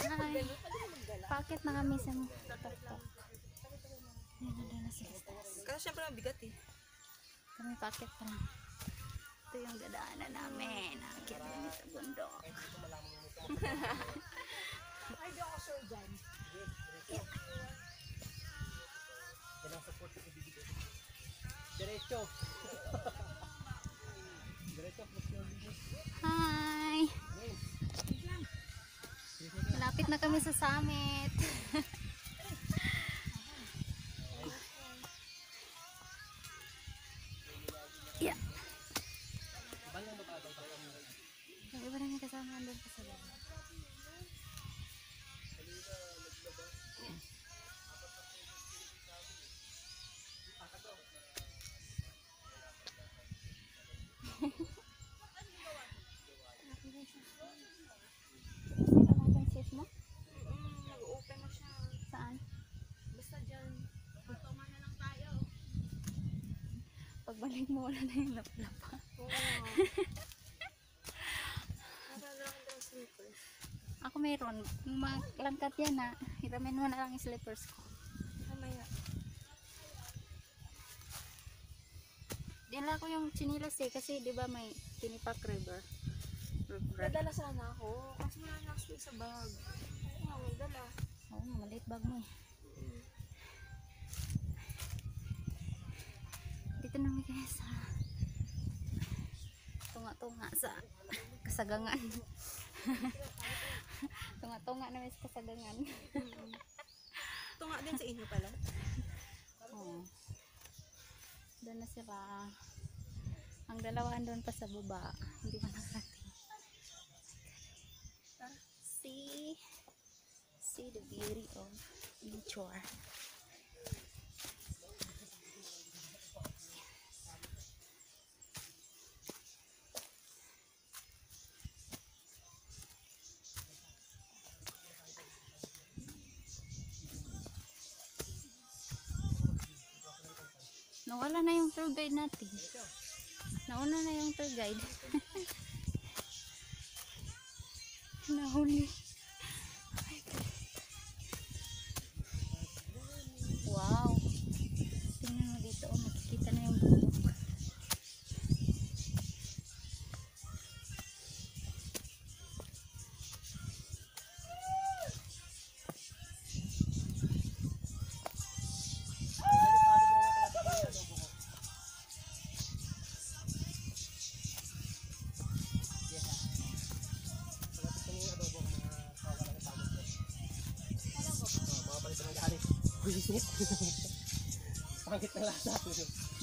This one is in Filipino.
Hi. Pakit na kami sa tuktok. Ayan, nandun na sila sa taas. Kasi syempre mabigat eh. Kami pakit pa lang. Ito yung dadaanan namin. Nakakit kami sa bundok. Ay, di ako sure dyan. Yan ang support ko ibibigay. Diretso. Diretso. Hi! Malapit na kami sa summit. Yeah. Yung iba namin kasama andun pa sa baba. Nag-open na siya. Saan? Basta dyan. Pagtama na lang tayo. Pagbalik mo wala na yung laplapa. Oo. Nagagalang daw slippers. Ako mayroon. Malangkat yan ha. Hiramin mo na lang yung slippers ko. Mamaya. Dinala ko yung chinilas eh. Kasi di ba may Tinipak River. Nadala sana ako. Kasi wala na ako sa bag. Oo nga, magdala. Oo, maliit bag mo eh. Dito namin kayo sa tunga-tunga sa kasagangan. Tunga-tunga namin sa kasagangan. Ito nga din sa inyo pala. Oo. Doon na sila. Ang dalawahan doon pa sa baba. Hindi pa nakarating. See the beauty of nature. Nawala na yung tour guide natin. Nauna na yung tour guide. Nahuli. Wow. Tingnan mo dito. Oh, makikita na yung bundok. Pangit na lasa.